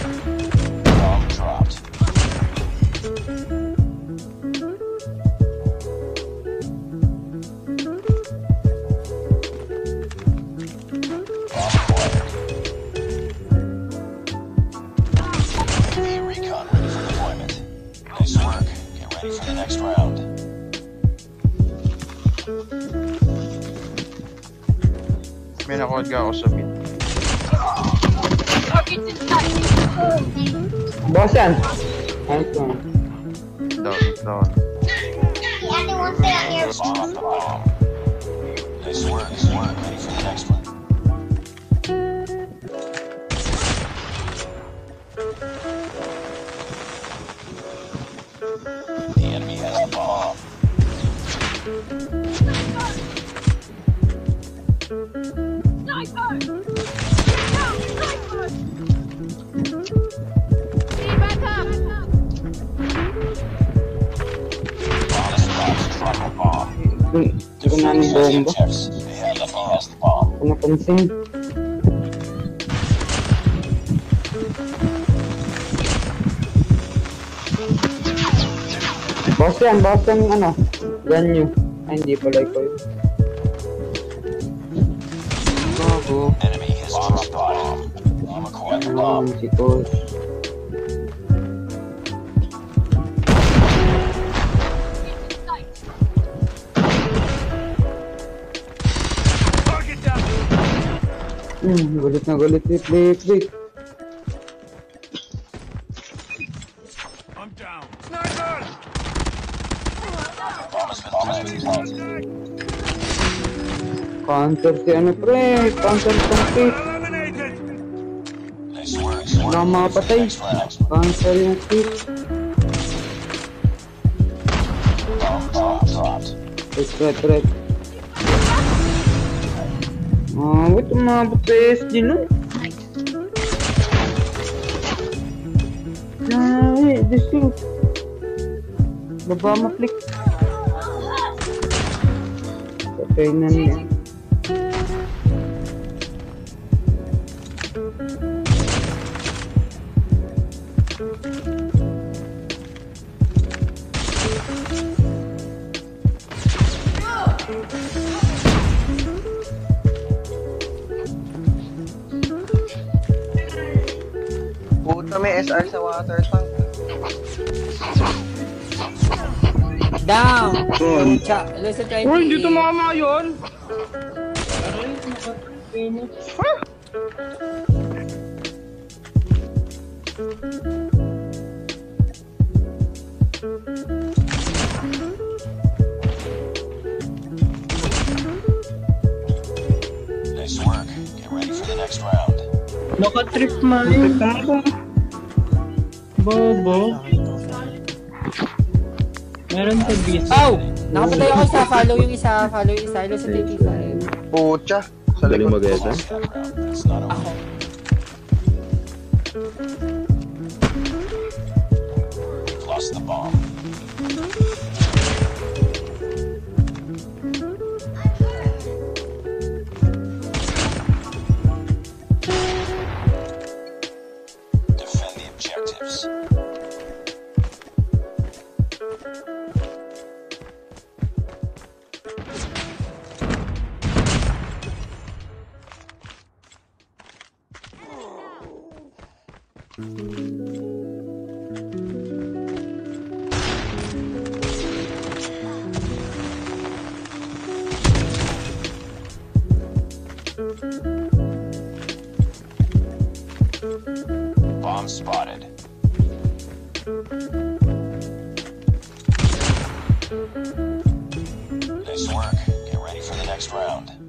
Bomb dropped. Recon ready for deployment. Nice work. Get ready for the next round. May nakuha ako sa mid. Boss yan. Nice one. Down. Nice work. Ready for the next one. The enemy has the bomb. Sniper! Sniper! Stay back up! Drop a bomb. Ito na ng bomba. The enemy has the bomb. Kung napansin. Boss yan ano. Yan nyo. Ay, hindi pala ikaw yun. Bago. Enemy has dropped the bomb. I'm acquired the bomb. Si Coach. Gulit na gulit. Wait. I'm down. Sniper! Counter si ano pre. Counter complete. Eliminated! Nice work. Wala makapatay. Counter yung kick. Bomb dropped. Threat. Wait, umabot sa SG no? Ay, distinct. Baba ma-flick. Patay na niya. Puta, may SR sa water tank. Down! Pucha, listen to Uy, hindi tumama yun! Nice work. Get ready for the next round. Naka-trip man. Bobo. Meron sa beast. Oh! Nakapatay ako isa, follow yung isa, listen to yung Pucha, sa likod ko. It's not over. We've lost the bomb. Defend the objectives. Bomb spotted. Nice work. Get ready for the next round.